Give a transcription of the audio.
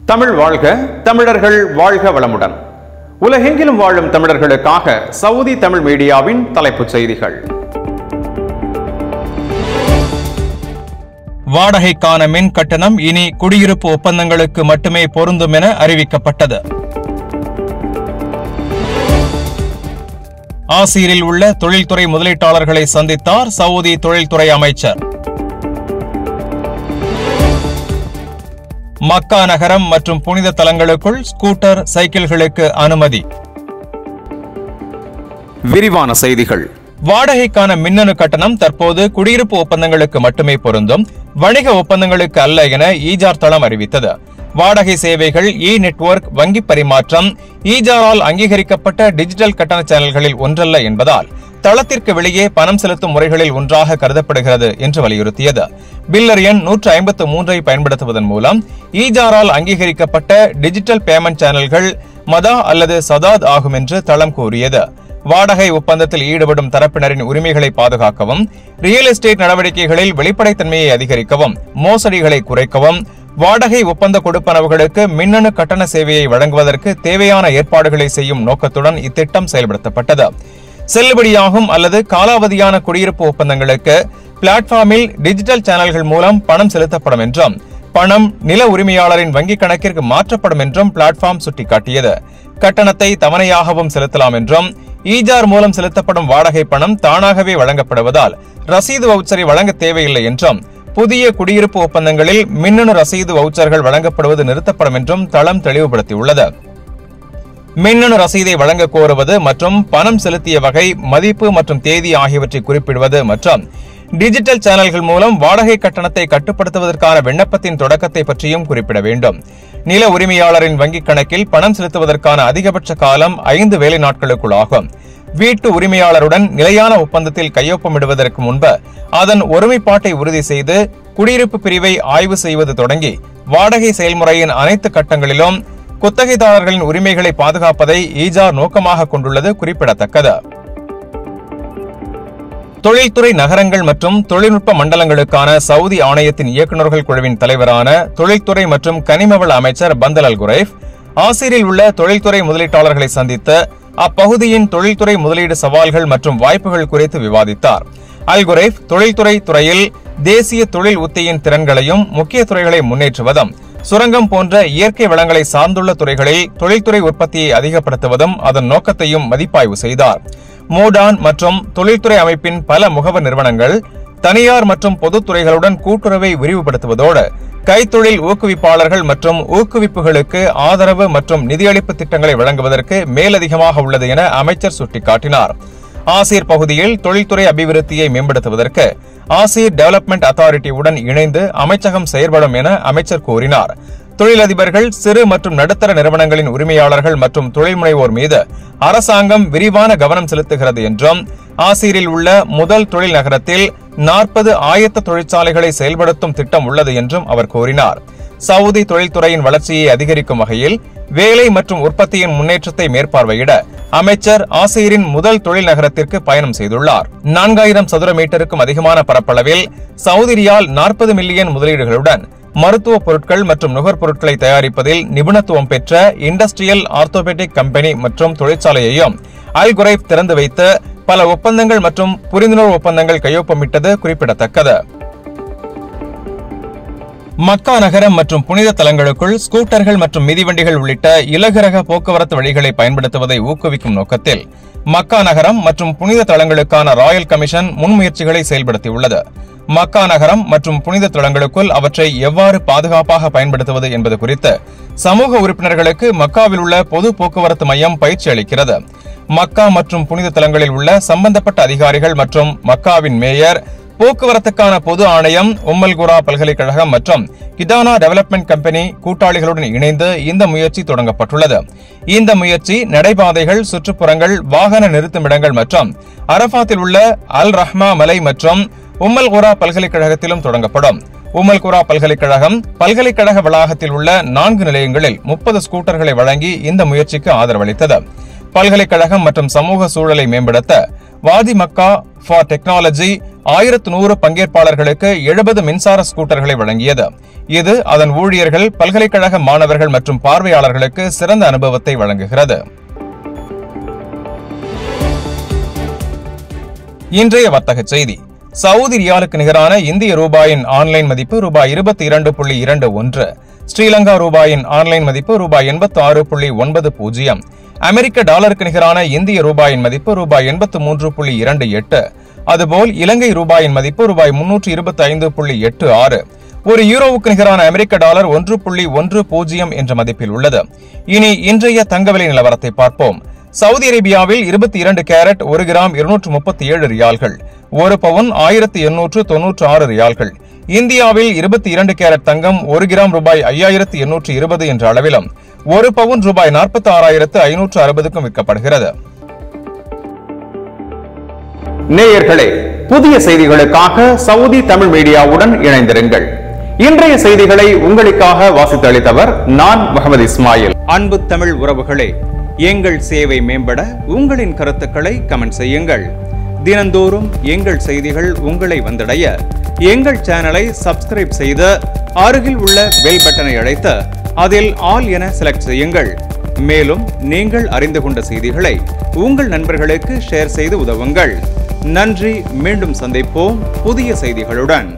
தமிழ் வாழ்க, தமிழர்கள் வாழ்க வளமுடன். உலகெங்கிலும் வாழும் தமிழர்களுக்காக சவுதி தமிழ் மீடியாவின் தலைப்புச் செய்திகள். வாடகைக்கான மின் கட்டணம் இனி குடியிருப்பு ஒப்பந்தங்களுக்கு மட்டுமே பொருந்தும் என அறிவிக்கப்பட்டது. ஆசீரில் உள்ள தொழில்துறை முதலீட்டாளர்களை சந்தித்தார் சவுதி தொழில்துறை அமைச்சர். மக்கா நகரம் மற்றும் புனித தலங்களுக்குள் ஸ்கூட்டர், சைக்கிள்களுக்கு அனுமதி. விரிவான செய்திகள். வாடகைக்கான மின்னணு கட்டணம் தற்போது குடியிருப்பு ஒப்பந்தங்களுக்கு மட்டுமே பொருந்தும், வணிக ஒப்பந்தங்களுக்கு அல்ல என ஈஜார் தளம் அறிவித்தது. வாடகை சேவைகள், நெட்வொர்க், வங்கி பரிமாற்றம் ஈஜாரால் அங்கீகரிக்கப்பட்ட டிஜிட்டல் கட்டண சேனல்களில் ஒன்றல்ல என்பதால் தளத்திற்கு வெளியே பணம் செலுத்தும் முறைகளில் ஒன்றாக கருதப்படுகிறது என்று வலியுறுத்தியது. பில்லர் எண் 153 பயன்படுத்துவதன் மூலம் ஈஜாரால் அங்கீகரிக்கப்பட்ட டிஜிட்டல் பேமெண்ட் சேனல்கள் மதா அல்லது சதாத் ஆகும் என்று தளம் கூறியது. வாடகை ஒப்பந்தத்தில் ஈடுபடும் தரப்பினரின் உரிமைகளை பாதுகாக்கவும், ரியல் எஸ்டேட் நடவடிக்கைகளில் வெளிப்படைத்தன்மையை அதிகரிக்கவும், மோசடிகளை குறைக்கவும், வாடகை ஒப்பந்த கொடுப்பனவுகளுக்கு மின்னணு கட்டண சேவையை வழங்குவதற்கு தேவையான ஏற்பாடுகளை செய்யும் நோக்கத்துடன் இத்திட்டம் செயல்படுத்தப்பட்டது. செல்லுபடியாகும் அல்லது காலாவதியான குடியிருப்பு ஒப்பந்தங்களுக்கு பிளாட்பார்மில் டிஜிட்டல் சேனல்கள் மூலம் பணம் செலுத்தப்படும் என்றும், பணம் நில உரிமையாளரின் வங்கிக் கணக்கிற்கு மாற்றப்படும் என்றும் பிளாட்பார்ம் சுட்டிக்காட்டியது. கட்டணத்தை தவணையாகவும் செலுத்தலாம் என்றும், ஈஜார் மூலம் செலுத்தப்படும் வாடகை பணம் தானாகவே வழங்கப்படுவதால் ரசீது வவுச்சரை வழங்க தேவையில்லை என்றும், புதிய குடியிருப்பு ஒப்பந்தங்களில் மின்னணு ரசீது வவுச்சர்கள் வழங்கப்படுவது நிறுத்தப்படும் என்றும் தளம் தெளிவுபடுத்தியுள்ளது. மின்னணு ரசீதை வழங்க கோருவது மற்றும் பணம் செலுத்திய வகை, மதிப்பு மற்றும் தேதி ஆகியவற்றை குறிப்பிடுவது மற்றும் டிஜிட்டல் சேனல்கள் மூலம் வாடகை கட்டணத்தை கட்டுப்படுத்துவதற்கான விண்ணப்பத்தின் தொடக்கத்தை பற்றியும் குறிப்பிட வேண்டும். நில உரிமையாளரின் வங்கிக் கணக்கில் பணம் செலுத்துவதற்கான அதிகபட்ச காலம் 5 வேலை நாட்களுக்குள் ஆகும். வீட்டு உரிமையாளருடன் நிலையான ஒப்பந்தத்தில் கையொப்பமிடுவதற்கு முன்பு அதன் ஒருமைப்பாட்டை உறுதி செய்து குடியிருப்பு பிரிவை ஆய்வு செய்வது தொடங்கி வாடகை செயல்முறையின் அனைத்து கட்டங்களிலும் குத்தகைதாரர்களின் உரிமைகளை பாதுகாப்பதை ஈஜார் நோக்கமாக கொண்டுள்ளது குறிப்பிடத்தக்கது. தொழில்துறை நகரங்கள் மற்றும் தொழில்நுட்ப மண்டலங்களுக்கான சவுதி ஆணையத்தின் இயக்குநர்கள் குழுவின் தலைவரான தொழில்துறை மற்றும் கனிமவள அமைச்சர் பந்தல் அல் குரைஃப் ஆசீரில் உள்ள தொழில்துறை முதலீட்டாளர்களை சந்தித்து அப்பகுதியின் தொழில்துறை முதலீடு சவால்கள் மற்றும் வாய்ப்புகள் குறித்து விவாதித்தார். அல் குரைஃப் தொழில்துறை துறையில் தேசிய தொழில் உத்தியின் திறன்களையும் முக்கிய துறைகளை முன்னேற்றுவதும், சுரங்கம் போன்ற இயற்கை வளங்களை சார்ந்துள்ள துறைகளில் தொழில்துறை உற்பத்தியை அதிகப்படுத்துவதும் அதன் நோக்கத்தையும் மதிப்பாய்வு செய்தார். மோடான் மற்றும் தொழில்துறை அமைப்பின் பல முகவர் நிறுவனங்கள் தனியார் மற்றும் பொதுத்துறைகளுடன் கூட்டுறவை விரிவுபடுத்துவதோடு கைத்தொழில் ஊக்குவிப்பாளர்கள் மற்றும் ஊக்குவிப்புகளுக்கு ஆதரவு மற்றும் நிதியளிப்பு திட்டங்களை வழங்குவதற்கு மேலதிகமாக உள்ளது என அமைச்சர் சுட்டிக்காட்டினார். ஆசீர் பகுதியில் தொழில்துறை அபிவிருத்தியை மேம்படுத்துவதற்கு ஆசீர் டெவலப்மெண்ட் அத்தாரிட்டி உடன் இணைந்து அமைச்சகம் செயல்படும் என அமைச்சர் கூறினார். தொழிலதிபர்கள், சிறு மற்றும் நடுத்தர நிறுவனங்களின் உரிமையாளர்கள் மற்றும் தொழில் முனைவோர் மீது அரசாங்கம் விரிவான கவனம் செலுத்துகிறது என்றும், ஆசீரில் உள்ள முதல் தொழில் நகரத்தில் 40 ஆயத்த தொழிற்சாலைகளை செயல்படுத்தும் திட்டம் உள்ளது என்றும் அவர் கூறினார். சவுதி தொழில்துறையின் வளர்ச்சியை அதிகரிக்கும் வகையில் வேலை மற்றும் உற்பத்தியின் முன்னேற்றத்தை மேற்பார்வையிட அமைச்சர் ஆசீரின் முதல் தொழில் நகரத்திற்கு பயணம் செய்துள்ளார். 4000 சதுர மீட்டருக்கும் அதிகமான பரப்பளவில் சவுதி ரியால் 40 மில்லியன் முதலீடுகளுடன் மருத்துவ பொருட்கள் மற்றும் நுகர்பொருட்களை தயாரிப்பதில் நிபுணத்துவம் பெற்ற இண்டஸ்ட்ரியல் ஆர்த்தோபெடிக் கம்பெனி மற்றும் தொழிற்சாலையையும் அல் குரைஃப் திறந்து வைத்து பல ஒப்பந்தங்கள் மற்றும் புரிந்துணர்வு ஒப்பந்தங்கள் கையொப்பமிட்டது குறிப்பிடத்தக்கது. மக்கா நகரம் மற்றும் புனித தலங்களுக்குள் ஸ்கூட்டர்கள் மற்றும் மிதிவண்டிகள் உள்ளிட்ட இலகுரக போக்குவரத்து வழிகளை பயன்படுத்துவதை ஊக்குவிக்கும் நோக்கத்தில் மக்கா நகரம் மற்றும் புனித தலங்களுக்கான ராயல் கமிஷன் முன்முயற்சிகளை செயல்படுத்தியுள்ளது. மக்கா நகரம் மற்றும் புனித தலங்களுக்குள் அவற்றை எவ்வாறு பாதுகாப்பாக பயன்படுத்துவது என்பது குறித்து சமூக உறுப்பினர்களுக்கு மக்காவில் உள்ள பொது போக்குவரத்து மையம் பயிற்சி அளிக்கிறது. மக்கா மற்றும் புனித தலங்களில் உள்ள சம்பந்தப்பட்ட அதிகாரிகள் மற்றும் மக்காவின் மேயர், போக்குவரத்துக்கான பொது ஆணையம், உம்மல் குரா பல்கலைக்கழகம் மற்றும் கிதானா டெவலப்மெண்ட் கம்பெனி கூட்டாளிகளுடன் இணைந்து இந்த முயற்சி தொடங்கப்பட்டுள்ளது. இந்த முயற்சி நடைபாதைகள், சுற்றுப்புறங்கள், வாகன நிறுத்துமிடங்கள் மற்றும் அரபாத்தில் உள்ள அல் ரஹ்மா மலை மற்றும் உம்மல் குரா பல்கலைக்கழகத்திலும் தொடங்கப்படும். உம்மல் குரா பல்கலைக்கழகம் பல்கலைக்கழக வளாகத்தில் உள்ள 4 நிலையங்களில் 30 ஸ்கூட்டர்களை வழங்கி இந்த முயற்சிக்கு ஆதரவளித்தது. பல்கலைக்கழகம் மற்றும் சமூக சூழலை மேம்படுத்த வாதி மக்கா ஃபார் டெக்னாலஜி 1100 பங்கேற்பாளர்களுக்கு 70 மின்சார ஸ்கூட்டர்களை வழங்கியது. இது அதன் ஊழியர்கள், பல்கலைக்கழக மாணவர்கள் மற்றும் பார்வையாளர்களுக்கு சிறந்த அனுபவத்தை வழங்குகிறது. இன்றைய வர்த்தக செய்தி. சவுதி ரியாலுக்கு நிகரான இந்திய ரூபாயின் ஆன்லைன் மதிப்பு ரூபாய் 22.21, ஸ்ரீலங்கா ரூபாயின் ஆன்லைன் மதிப்பு ரூபாய் 86.90, அமெரிக்க டாலருக்கு நிகரான இந்திய ரூபாயின் மதிப்பு ரூபாய் 83.28, அதுபோல் இலங்கை ரூபாயின் மதிப்பு ரூபாய் 325.86, ஒரு யூரோவுக்கு நிகரான அமெரிக்க டாலர் 1.10 என்ற மதிப்பில் உள்ளது. இனி இன்றைய தங்க விலை நிலவரத்தை பார்ப்போம். சவுதி அரேபியாவில் 22 கேரட் 1 கிராம் 237 ரியால்கள், 1 பவுன் 1896 ரியால்கள். இந்தியாவில் 22 கேரட் தங்கம் 1 கிராம் ரூபாய் 5820 என்ற அளவிலும், 1 பவுன் ரூபாய் 46,560க்கும் விற்கப்படுகிறது. நேயர்களே, புதிய செய்திகளுக்காக சவுதி தமிழ் மீடியாவுடன் இணைந்திருங்கள். இன்றைய செய்திகளை உங்களுக்காக வாசித்தளித்தவர் நான் முகமது இஸ்மாயில். அன்பு தமிழ் உறவுகளே, எங்கள் சேவை மேம்பட உங்களின் கருத்துக்களை கமெண்ட் செய்யுங்கள். தினந்தோறும் எங்கள் செய்திகள் உங்களை வந்தடைய எங்கள் சேனலை சப்ஸ்கிரைப் செய்து அருகில் உள்ள பெல் பட்டனை அழைத்து அதில் ஆல் என செலக்ட் செய்யுங்கள். மேலும் நீங்கள் அறிந்து கொண்ட செய்திகளை உங்கள் நண்பர்களுக்கு ஷேர் செய்து உதவுங்கள். நன்றி. மீண்டும் சந்திப்போம் புதிய செய்திகளுடன்.